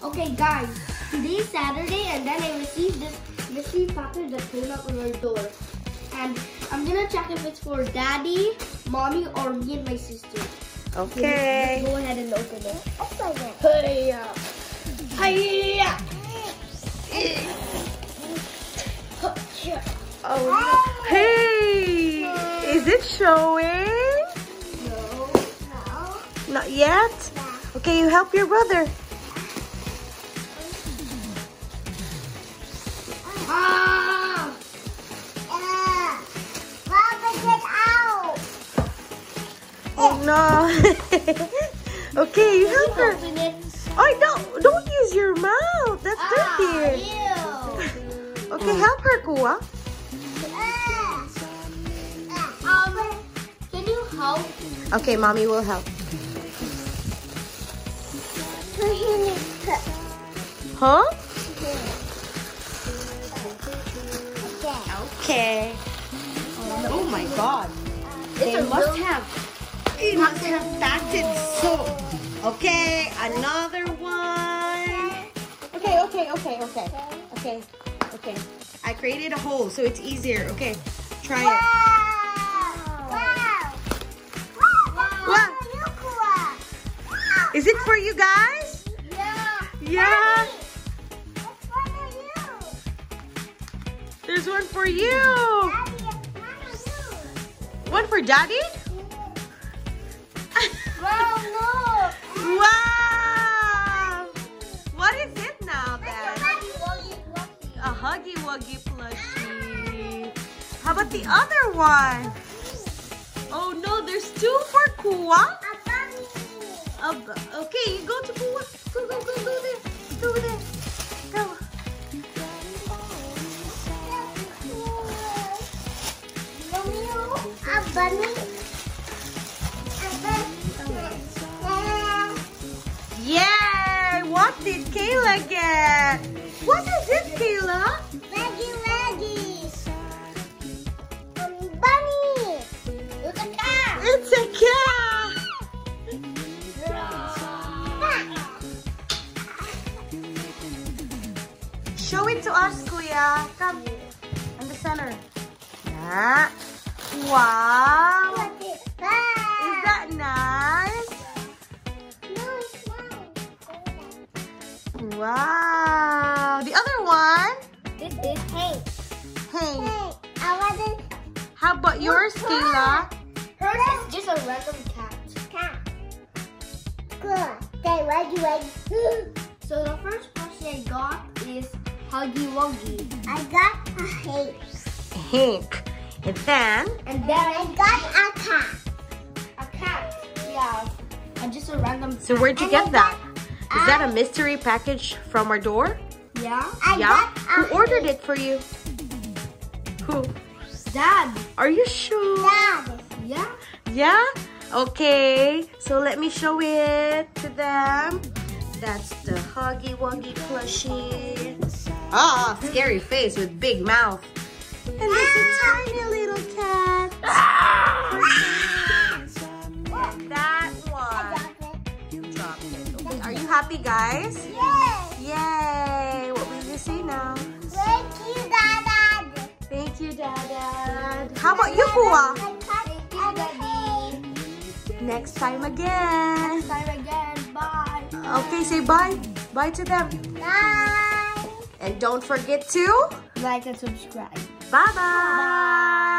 Okay, guys, today's Saturday, and then I received this mystery package that came up on our door. And I'm gonna check if it's for Daddy, Mommy, or me and my sister. Okay. Let's go ahead and open it. Hey-ya. Hey-ya. Oh, hey! Is it showing? No. Not yet? Okay, you help your brother. Ah! Papa, get out! Oh no. Okay, you help her. Open it. Oh, don't use your mouth. That's dirty. Ew. Okay, help her, Kuya. Can you help? Okay, mommy will help. Huh? Okay. Oh my God. They must have packed it so. Okay, another one. Okay. I created a hole so it's easier. Okay, try it. Wow. Is it for you guys? Yeah. There's one for you. One for Daddy? Wow! What is it now, Dad? A Huggy Wuggy plushie. How about the other one? Oh no, there's two for Kuya. Okay, you go to Kuya. Go there. Go there. Go. Yay! What did Kayla get? What is it, Kayla? Bunny! Look at that! It's a cat! Show it to us, Kuya. Come. In the center. Yeah. Wow. Is that nice? Wow. The other one? This is Hey. I want it. How about yours, Kayla? hers is just a random cat. Good. Okay, waggy. So the first plushie I got is Huggy Wuggy. I got a hay. Hank. And then? And then I got a cat. a cat. Yeah. And just a random cat. So where'd you get that? Is that a mystery package from our door? Yeah. Yeah? Who ordered it for you? Who? Dad. Are you sure? Dad. Yeah. Yeah? Okay. So let me show it to them. That's the Huggy Wuggy plushie. Ah, scary face with big mouth. And it's a tiny little cat. And that one. Chocolate. Okay, are you happy, guys? Yes. Yay! What will you say now? Thank you, Dad. Thank you, Dad. How about you, Kuya? Thank you, Daddy. Next time again. Next time again. Bye. Okay, say bye. Bye to them. Bye. And don't forget to Like and subscribe. bye-bye.